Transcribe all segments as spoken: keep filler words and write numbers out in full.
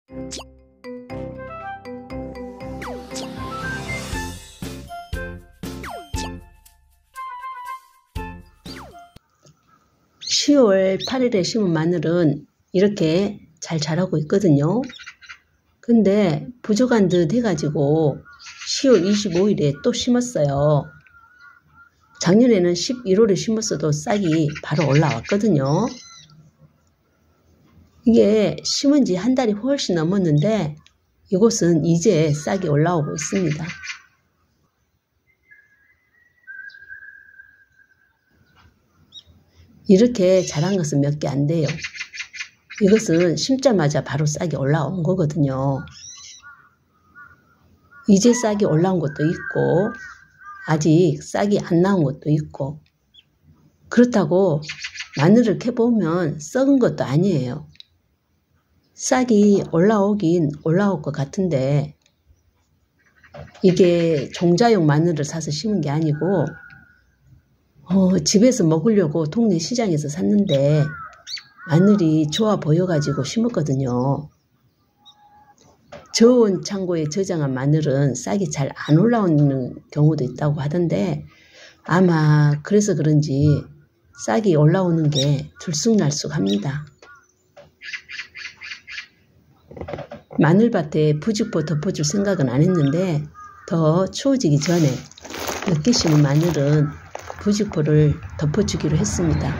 시월 팔일에 심은 마늘은 이렇게 잘 자라고 있거든요. 근데 부족한 듯 해가지고 시월 이십오일에 또 심었어요. 작년에는 십일월에 심었어도 싹이 바로 올라왔거든요. 이게 심은 지 한 달이 훨씬 넘었는데 이곳은 이제 싹이 올라오고 있습니다. 이렇게 자란 것은 몇 개 안 돼요. 이것은 심자마자 바로 싹이 올라온 거거든요. 이제 싹이 올라온 것도 있고 아직 싹이 안 나온 것도 있고, 그렇다고 마늘을 캐보면 썩은 것도 아니에요. 싹이 올라오긴 올라올 것 같은데 이게 종자용 마늘을 사서 심은 게 아니고 어, 집에서 먹으려고 동네 시장에서 샀는데 마늘이 좋아 보여가지고 심었거든요. 저온 창고에 저장한 마늘은 싹이 잘 안 올라오는 경우도 있다고 하던데 아마 그래서 그런지 싹이 올라오는 게 들쑥날쑥합니다. 마늘밭에 부직포 덮어줄 생각은 안 했는데 더 추워지기 전에 늦게 심은 마늘은 부직포를 덮어주기로 했습니다.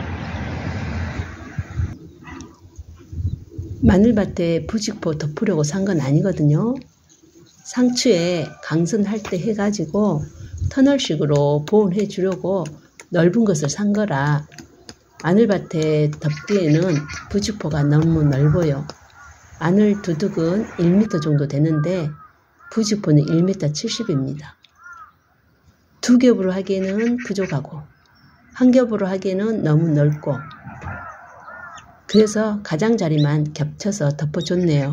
마늘밭에 부직포 덮으려고 산 건 아니거든요. 상추에 강선할 때 해가지고 터널식으로 보온해 주려고 넓은 것을 산 거라 마늘밭에 덮기에는 부직포가 너무 넓어요. 마늘 두둑은 일 미터 정도 되는데 부직포는 일 미터 칠십입니다. 두 겹으로 하기에는 부족하고 한 겹으로 하기에는 너무 넓고, 그래서 가장자리만 겹쳐서 덮어줬네요.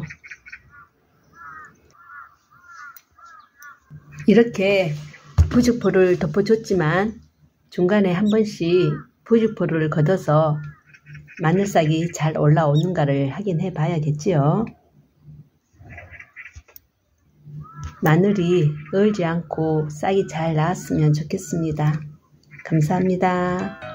이렇게 부직포를 덮어줬지만 중간에 한 번씩 부직포를 걷어서 마늘싹이 잘 올라오는가를 확인해 봐야겠지요. 마늘이 얼지 않고 싹이 잘 나왔으면 좋겠습니다. 감사합니다.